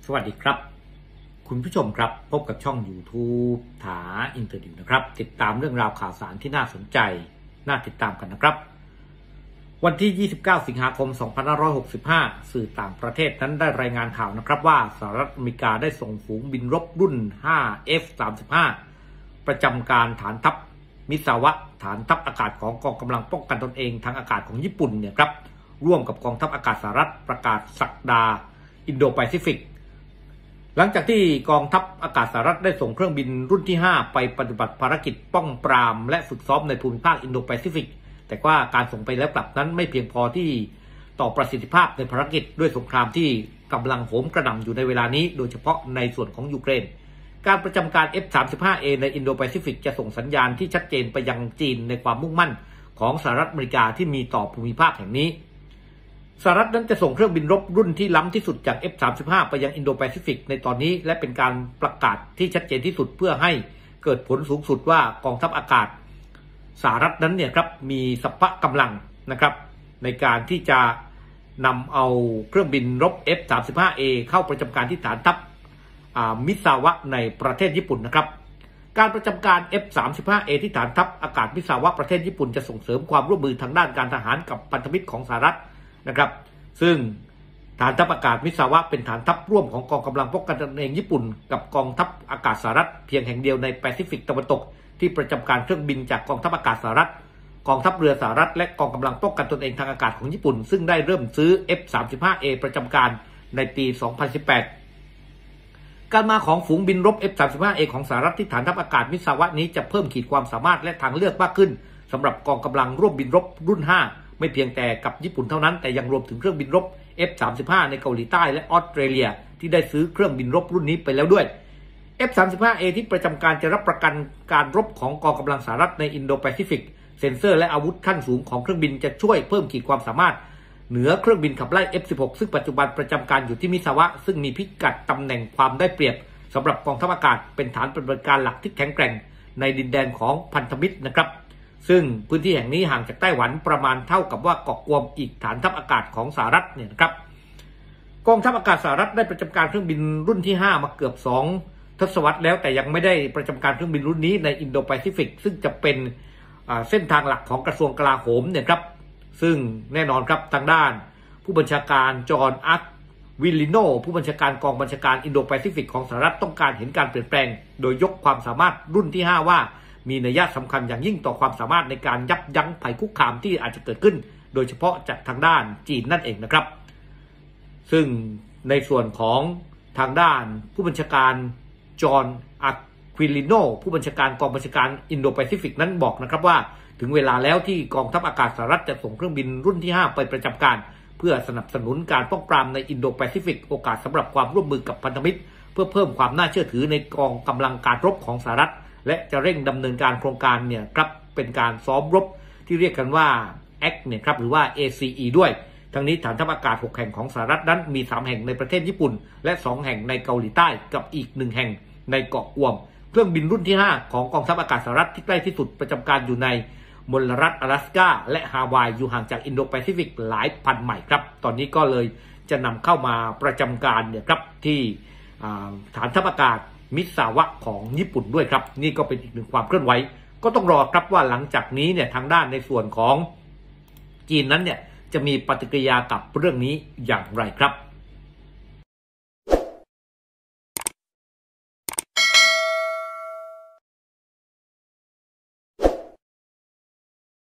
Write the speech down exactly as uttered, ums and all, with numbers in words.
สวัสดีครับคุณผู้ชมครับพบกับช่อง YouTube ถาอินเตอร์ดิวนะครับติดตามเรื่องราวข่าวสารที่น่าสนใจน่าติดตามกันนะครับวันที่ยี่สิบเก้าสิงหาคมสองพันห้าร้อยหกสิบห้าสื่อต่างประเทศนั้นได้รายงานข่าวนะครับว่าสหรัฐอเมริกาได้ส่งฝูงบินรบรุ่น ห้า เอฟ สามสิบห้า ประจำการฐานทัพมิซาวะฐานทัพอากาศของกองกำลังป้องกันตนเองทางอากาศของญี่ปุ่นเนี่ยครับร่วมกับกองทัพอากาศสหรัฐประกาศศักดาอินโดแปซิฟิกหลังจากที่กองทัพอากาศสหรัฐได้ส่งเครื่องบินรุ่นที่ห้าไปปฏิบัติภารกิจป้องปรามและฝึกซ้อมในภูมิภาคอินโดแปซิฟิกแต่ว่าการส่งไปแล้วกลับนั้นไม่เพียงพอที่ต่อประสิทธิภาพในภารกิจด้วยสงครามที่กำลังโหมกระหน่ำอยู่ในเวลานี้โดยเฉพาะในส่วนของยูเครนการประจำการ เอฟ สามสิบห้า เอ ในอินโดแปซิฟิกจะส่งสัญญาณที่ชัดเจนไปยังจีนในความมุ่งมั่นของสหรัฐอเมริกาที่มีต่อภูมิภาคแห่งนี้สหรัฐนั้นจะส่งเครื่องบินรบรุ่นที่ล้ำที่สุดจาก เอฟ สามสิบห้า ไปยังอินโดแปซิฟิกในตอนนี้และเป็นการประกาศที่ชัดเจนที่สุดเพื่อให้เกิดผลสูงสุดว่ากองทัพอากาศสหรัฐนั้นเนี่ยครับมีสัพพะกำลังนะครับในการที่จะนำเอาเครื่องบินรบ เอฟ สามสิบห้า เอ เข้าประจำการที่ฐานทัพมิซาวะในประเทศญี่ปุ่นนะครับการประจำการ เอฟ สามสิบห้า เอ ที่ฐานทัพอากาศมิซาวะประเทศญี่ปุ่นจะส่งเสริมความร่วมมือทางด้านการทหารกับพันธมิตรของสหรัฐนะครับซึ่งฐานทัพอากาศมิซาวะเป็นฐานทัพร่วมของกองกำลังป้องกันตนเองญี่ปุ่นกับกองทัพอากาศสหรัฐเพียงแห่งเดียวในแปซิฟิกตะวันตกที่ประจำการเครื่องบินจากกองทัพอากาศสหรัฐกองทัพเรือสหรัฐและกองกำลังป้องกันตนเองทางอากาศของญี่ปุ่นซึ่งได้เริ่มซื้อ เอฟ สามสิบห้า เอ ประจำการในปี สองพันสิบแปด การมาของฝูงบินรบ เอฟ สามสิบห้า เอ ของสหรัฐที่ฐานทัพอากาศมิซาวะนี้จะเพิ่มขีดความสามารถและทางเลือกมากขึ้นสำหรับกองกำลังร่วมบินรบรุ่น ห้าไม่เพียงแต่กับญี่ปุ่นเท่านั้นแต่ยังรวมถึงเครื่องบินรบ เอฟ สามสิบห้า ในเกาหลีใต้และออสเตรเลียที่ได้ซื้อเครื่องบินรบรุ่นนี้ไปแล้วด้วย เอฟ สามสิบห้า เอ ที่ประจำการจะรับประกันการรบของกองกำลังสหรัฐในอินโดแปซิฟิกเซ็นเซอร์และอาวุธขั้นสูงของเครื่องบินจะช่วยเพิ่มขีดความสามารถเหนือเครื่องบินขับไล่ เอฟ สิบหก ซึ่งปัจจุบันประจำการอยู่ที่มิซาวะซึ่งมีพิกัดตำแหน่งความได้เปรียบสำหรับกองทัพอากาศเป็นฐานปฏิบัติการหลักที่แข็งแกร่งในดินแดนของพันธมิตรนะครับซึ่งพื้นที่แห่งนี้ห่างจากไต้หวันประมาณเท่ากับว่าเกาะกวมอีกฐานทัพอากาศของสหรัฐเนี่ยนะครับกองทัพอากาศสหรัฐได้ประจำการเครื่องบินรุ่นที่ห้ามาเกือบสองทศวรรษแล้วแต่ยังไม่ได้ประจำการเครื่องบินรุ่นนี้ในอินโดแปซิฟิกซึ่งจะเป็นเส้นทางหลักของกระทรวงกลาโหมเนี่ยครับซึ่งแน่นอนครับทางด้านผู้บัญชาการจอห์นอาร์ควิลลิโนผู้บัญชาการกองบัญชาการอินโดแปซิฟิกของสหรัฐต้องการเห็นการเปลี่ยนแปลงโดยยกความสามารถรุ่นที่ห้าว่ามีนัยสำคัญอย่างยิ่งต่อความสามารถในการยับยั้งภัยคุกคามที่อาจจะเกิดขึ้นโดยเฉพาะจากทางด้านจีนนั่นเองนะครับซึ่งในส่วนของทางด้านผู้บัญชาการจอห์นอาร์ควิลลิโนผู้บัญชาการกองบัญชาการอินโดแปซิฟิกนั้นบอกนะครับว่าถึงเวลาแล้วที่กองทัพอากาศสหรัฐจะส่งเครื่องบินรุ่นที่ห้าไปประจำการเพื่อสนับสนุนการป้องปรามในอินโดแปซิฟิกโอกาสสำหรับความร่วมมือกับพันธมิตรเพื่อเพิ่มความน่าเชื่อถือในกองกำลังการรบของสหรัฐและจะเร่งดำเนินการโครงการเนี่ยครับเป็นการซ้อมรบที่เรียกกันว่า เอ ซี เนี่ยครับหรือว่า เอ ซี อี ด้วยทั้งนี้ฐานทัพอากาศหกแห่งของสหรัฐนั้นมีสามแห่งในประเทศญี่ปุ่นและสองแห่งในเกาหลีใต้กับอีกหนึ่งแห่งในเกาะกวมเครื่องบินรุ่นที่ห้าของกองทัพอากาศสหรัฐที่ใกล้ที่สุดประจำการอยู่ในมลรัฐ阿拉斯ก้าและฮาวายอยู่ห่างจากอินโดแปซิฟิกหลายพันไมล์ครับตอนนี้ก็เลยจะนำเข้ามาประจำการเนี่ยครับที่ฐานทัพอากาศมิซาวะของญี่ปุ่นด้วยครับนี่ก็เป็นอีกหนึ่งความเคลื่อนไหวก็ต้องรอครับว่าหลังจากนี้เนี่ยทางด้านในส่วนของจีนนั้นเนี่ยจะมีปฏิกิริยากับเรื่องนี้อย่างไรครับ